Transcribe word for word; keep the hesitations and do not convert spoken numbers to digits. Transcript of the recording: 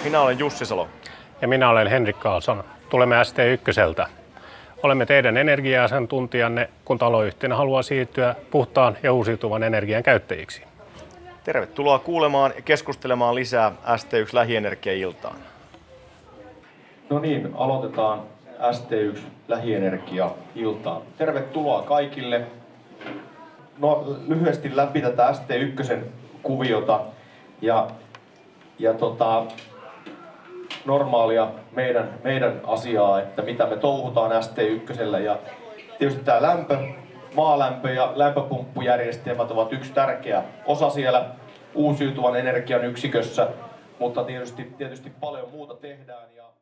Minä olen Jussi Salo. Ja minä olen Henrik Karlsson. Tulemme S T ykköseltä. Olemme teidän energia-asiantuntijanne, kun taloyhtiönä haluaa siirtyä puhtaan ja uusiutuvan energian käyttäjiksi. Tervetuloa kuulemaan ja keskustelemaan lisää S T yksi Lähienergia-iltaan. No niin, aloitetaan S T yksi Lähienergia-iltaan. Tervetuloa kaikille. No, lyhyesti läpi tätä S T ykkösen kuviota ja, ja tota, normaalia meidän, meidän asiaa, että mitä me touhutaan S T ykkösellä. Ja tietysti tämä lämpö, maalämpö ja lämpöpumppujärjestelmät ovat yksi tärkeä osa siellä uusiutuvan energian yksikössä, mutta tietysti, tietysti paljon muuta tehdään. Ja